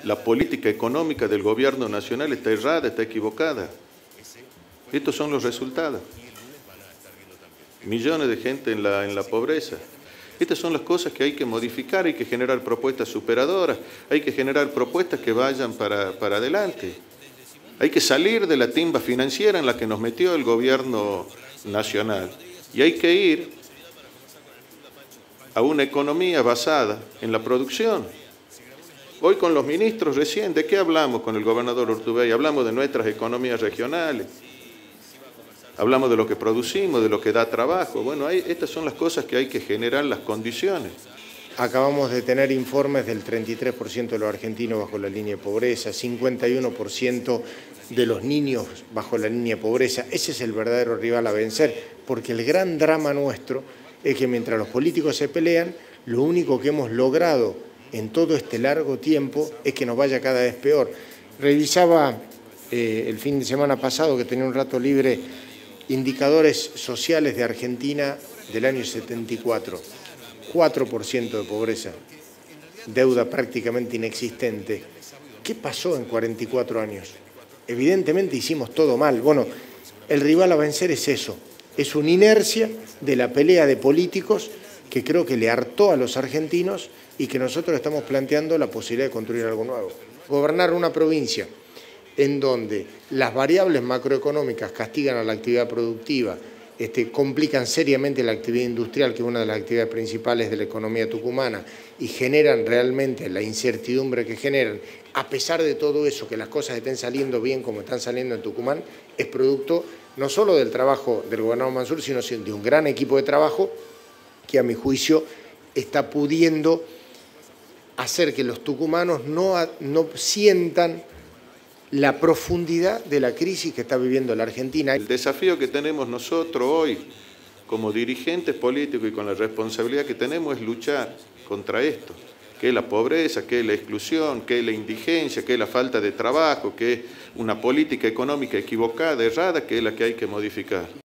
La política económica del gobierno nacional está errada, está equivocada. Estos son los resultados. Millones de gente en la pobreza. Estas son las cosas que hay que modificar, hay que generar propuestas superadoras, hay que generar propuestas que vayan para adelante. Hay que salir de la timba financiera en la que nos metió el gobierno nacional y hay que ir a una economía basada en la producción. Hoy con los ministros recién, ¿de qué hablamos con el gobernador Urtubey? Hablamos de nuestras economías regionales, hablamos de lo que producimos, de lo que da trabajo. Bueno, estas son las cosas que hay que generar las condiciones. Acabamos de tener informes del 33% de los argentinos bajo la línea de pobreza, 51% de los niños bajo la línea de pobreza. Ese es el verdadero rival a vencer, porque el gran drama nuestro es que mientras los políticos se pelean, lo único que hemos logrado en todo este largo tiempo es que nos vaya cada vez peor. Revisaba el fin de semana pasado, que tenía un rato libre, indicadores sociales de Argentina del año 74. 4% de pobreza, deuda prácticamente inexistente. ¿Qué pasó en 44 años? Evidentemente hicimos todo mal. Bueno, el rival a vencer es eso, es una inercia de la pelea de políticos que creo que le hartó a los argentinos y que nosotros estamos planteando la posibilidad de construir algo nuevo. Gobernar una provincia en donde las variables macroeconómicas castigan a la actividad productiva, complican seriamente la actividad industrial, que es una de las actividades principales de la economía tucumana, y generan realmente la incertidumbre que generan, a pesar de todo eso, que las cosas estén saliendo bien como están saliendo en Tucumán, es producto no solo del trabajo del gobernador Mansur, sino de un gran equipo de trabajo que, a mi juicio, está pudiendo hacer que los tucumanos no sientan la profundidad de la crisis que está viviendo la Argentina. El desafío que tenemos nosotros hoy, como dirigentes políticos y con la responsabilidad que tenemos, es luchar contra esto, que es la pobreza, que es la exclusión, que es la indigencia, que es la falta de trabajo, que es una política económica equivocada, errada, que es la que hay que modificar.